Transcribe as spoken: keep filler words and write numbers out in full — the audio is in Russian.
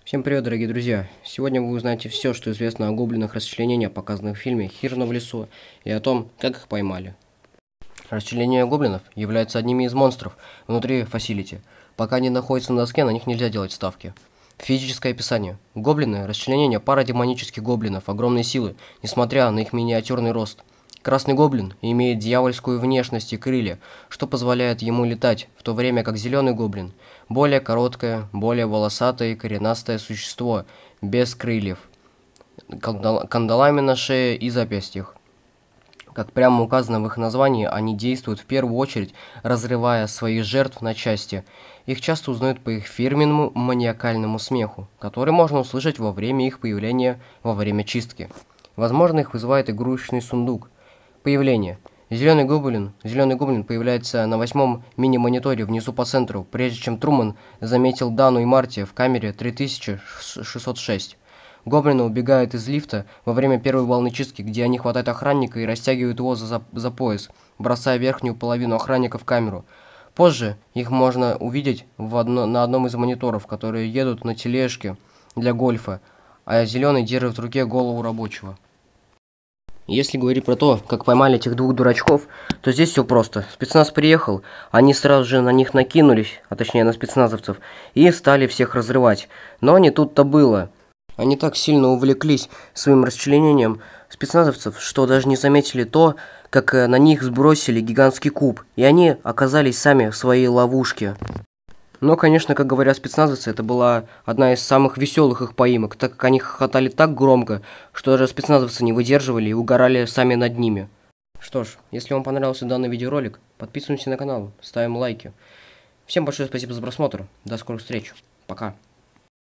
Всем привет, дорогие друзья! Сегодня вы узнаете все, что известно о гоблинах расчленения, показанных в фильме «Хижина в лесу», и о том, как их поймали. Расчленение гоблинов является одними из монстров внутри фасилити. Пока они находятся на доске, на них нельзя делать ставки. Физическое описание. Гоблины – расчленение пара демонических гоблинов огромной силы, несмотря на их миниатюрный рост. Красный гоблин имеет дьявольскую внешность и крылья, что позволяет ему летать, в то время как зеленый гоблин – более короткое, более волосатое и коренастое существо, без крыльев, кандалами на шее и запястьях. Как прямо указано в их названии, они действуют в первую очередь, разрывая своих жертв на части. Их часто узнают по их фирменному маниакальному смеху, который можно услышать во время их появления во время чистки. Возможно, их вызывает игрушечный сундук. Появление. Зеленый гоблин. Зеленый гоблин появляется на восьмом мини-мониторе внизу по центру, прежде чем Труман заметил Дану и Марти в камере три тысячи шестьсот шесть. Гоблины убегают из лифта во время первой волны чистки, где они хватают охранника и растягивают его за, за, за пояс, бросая верхнюю половину охранника в камеру. Позже их можно увидеть в одно, на одном из мониторов, которые едут на тележке для гольфа, а зеленый держит в руке голову рабочего. Если говорить про то, как поймали этих двух дурачков, то здесь все просто. Спецназ приехал, они сразу же на них накинулись, а точнее на спецназовцев, и стали всех разрывать. Но не тут-то было. Они так сильно увлеклись своим расчленением спецназовцев, что даже не заметили то, как на них сбросили гигантский куб, и они оказались сами в своей ловушке. Но, конечно, как говорят спецназовцы, это была одна из самых веселых их поимок, так как они хохотали так громко, что даже спецназовцы не выдерживали и угорали сами над ними. Что ж, если вам понравился данный видеоролик, подписываемся на канал, ставим лайки. Всем большое спасибо за просмотр, до скорых встреч, пока.